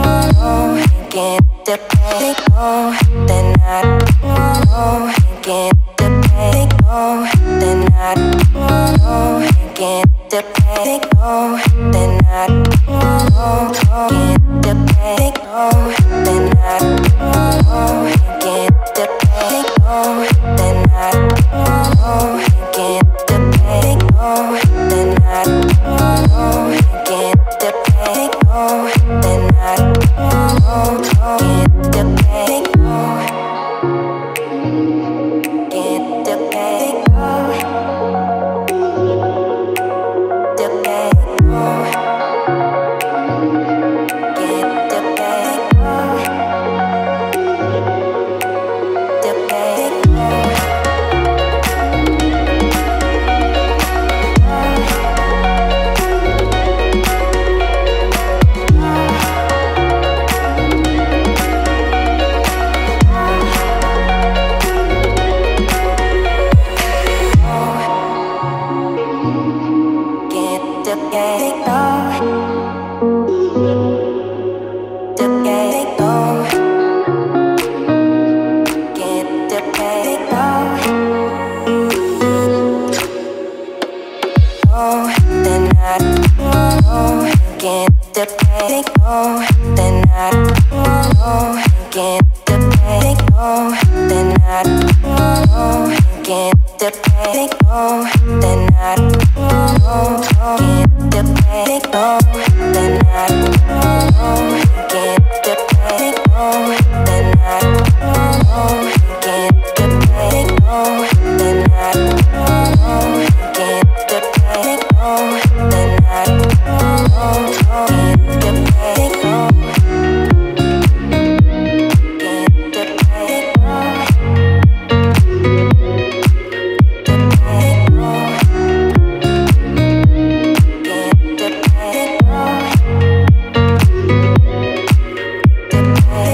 Get the pay go, then I get the pay go, then I get the pay go, then I get the pay go, then I get the pay go, then I get the pay go, then I get the pay go, then I get the pay go, get the pay go, the pay go, get the pay go, the pay go.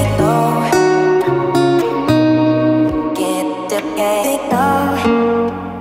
Get the pay go.